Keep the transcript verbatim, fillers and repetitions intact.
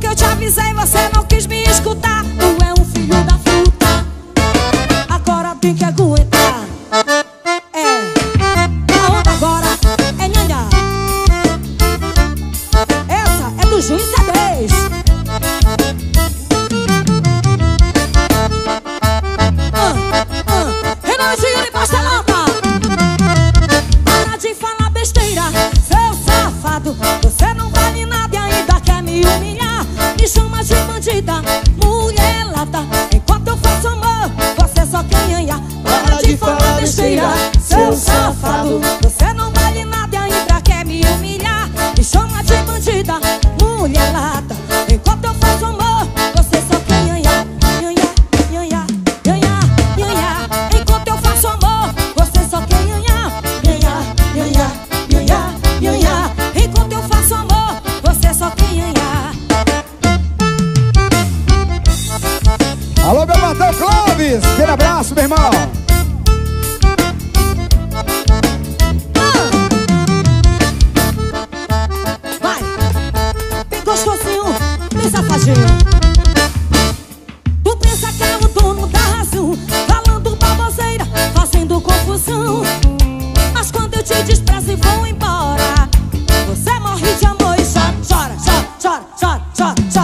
que eu te avisei, você não quis me escutar. Tu é um filho da fruta, agora tem que aguentar. É, a onda agora é nhanhá. Essa é do Juiz C Ds. Ah, ah, Renan Gil Pastelota. Para de falar besteira, seu safado. Você não vale nada e ainda quer me humilhar. Me chama de bandida, mulher lata. Enquanto eu faço amor, você só quer nhanhá. Para de falar besteira, seu safado. Você não vale nada e ainda quer me humilhar. Me chama de bandida, mulher lata. Enquanto eu faço amor, você só quer nhanhá. Nhanhá, nhanhá, nhanhá, nhanhá. Enquanto eu faço amor, você só quer nhanhá. Nhanhá, nhanhá, nhanhá, nhanhá. Enquanto eu faço amor, você só quer nhanhá. Alô, meu patrão Clóvis, aquele abraço, meu irmão. Vai, bem gostosinho, bem safadinho. Tu pensa que é o dono da razão, falando baboseira, fazendo confusão. Mas quando eu te desprezo e vou embora, você morre de amor e chora, chora, chora, chora, chora, chora, chora.